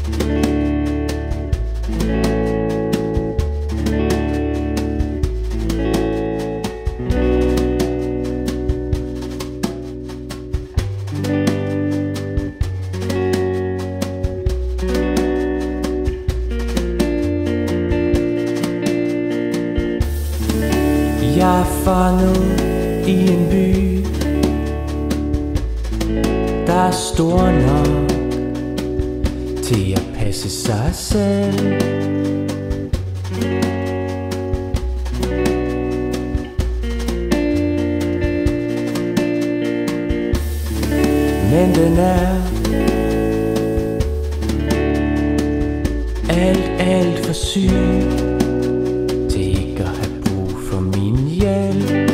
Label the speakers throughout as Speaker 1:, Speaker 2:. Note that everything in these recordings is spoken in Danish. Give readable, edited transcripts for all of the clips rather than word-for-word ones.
Speaker 1: Jeg er fanget i en by, der er stor nok til at passe sig selv. Men den er alt for syg til ikke at have brug for min hjælp.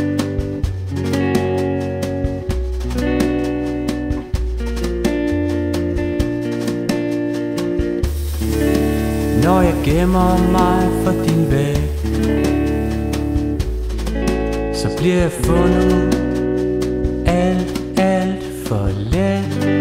Speaker 1: Når jeg gemmer mig for din væg, så bliver jeg fundet alt for let.